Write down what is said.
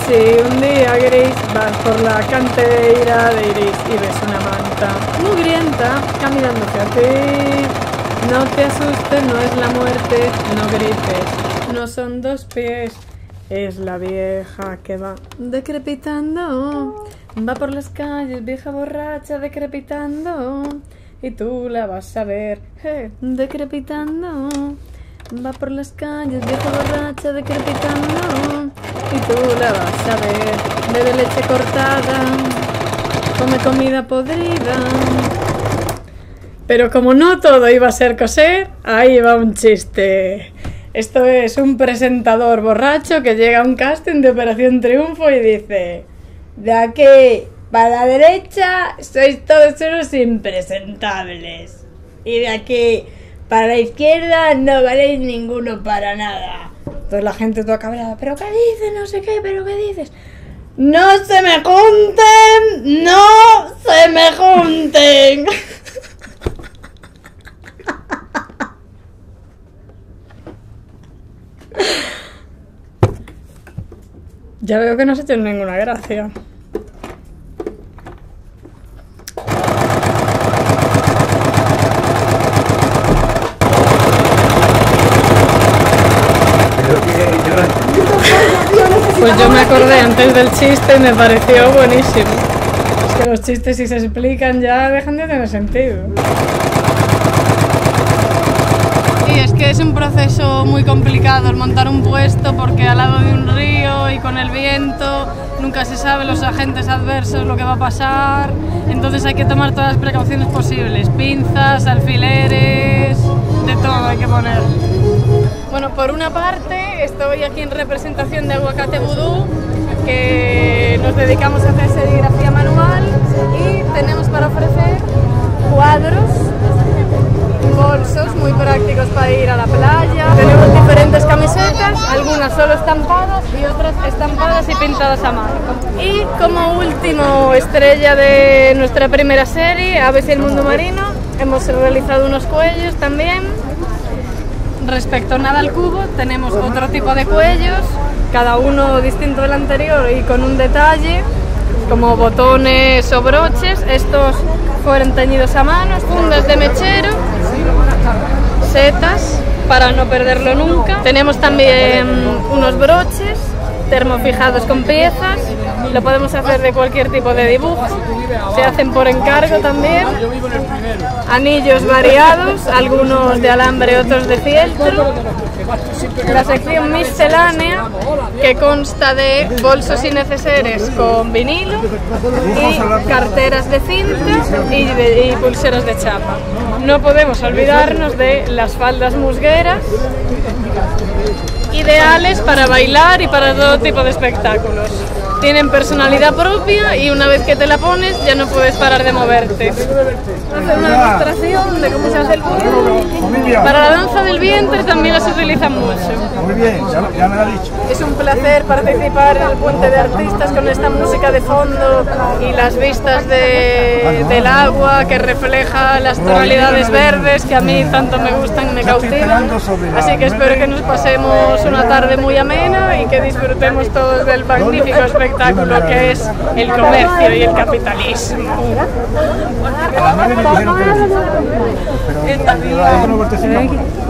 Si un día gris vas por la cantera de iris y ves una manta mugrienta caminando hacia ti, no te asustes, no es la muerte, no grites, no son dos pies, es la vieja que va decrepitando, va por las calles, vieja borracha decrepitando, y tú la vas a ver, decrepitando. Va por las calles, vieja borracha decrepitando, y tú la vas a ver. Bebe leche cortada, come comida podrida. Pero como no todo iba a ser coser, ahí va un chiste. Esto es un presentador borracho que llega a un casting de Operación Triunfo y dice: de aquí para la derecha sois todos unos impresentables, y de aquí para la izquierda no valéis ninguno para nada. Entonces la gente toda cabreada: ¿pero qué dices? No sé qué, ¿pero qué dices? ¡No se me junten! ¡No se me junten! Ya veo que no has hecho ninguna gracia. Pues yo me acordé antes del chiste y me pareció buenísimo. Es que los chistes, si se explican, ya dejan de tener sentido. Y es que es un proceso muy complicado el montar un puesto, porque al lado de un río y con el viento nunca se sabe los agentes adversos, lo que va a pasar. Entonces hay que tomar todas las precauciones posibles: pinzas, alfileres, de todo hay que poner. Bueno, por una parte estoy aquí en representación de Aguacate Vudú, que nos dedicamos a hacer serigrafía manual, y tenemos para ofrecer cuadros, bolsos muy prácticos para ir a la playa. Tenemos diferentes camisetas, algunas solo estampadas y otras estampadas y pintadas a mano. Y como último estrella de nuestra primera serie, Aves y el mundo marino, hemos realizado unos cuellos también. Respecto a nada al cubo, tenemos otro tipo de cuellos, cada uno distinto del anterior y con un detalle, como botones o broches. Estos fueron teñidos a mano, fundas de mechero, setas para no perderlo nunca. Tenemos también unos broches termofijados con piezas, lo podemos hacer de cualquier tipo de dibujo, se hacen por encargo también. Anillos variados, algunos de alambre, otros de fieltro. La sección miscelánea, que consta de bolsos y neceseres con vinilo, y carteras de cinta y pulseras de chapa. No podemos olvidarnos de las faldas musgueras, ideales para bailar y para todo tipo de espectáculos. Tienen personalidad propia y una vez que te la pones ya no puedes parar de moverte. Hacer una demostración de cómo se hace el vudú. Para la danza del vientre también las utilizan mucho. Muy bien, ya me lo ha dicho. Es un placer participar en el Puente de Artistas con esta música de fondo y las vistas del agua que refleja las tonalidades verdes que a mí tanto me gustan y me cautivan. Así que espero que nos pasemos una tarde muy amena y que disfrutemos todos del magnífico espectáculo que es el comercio y el capitalismo. A las 9 me dijeron que... Pero...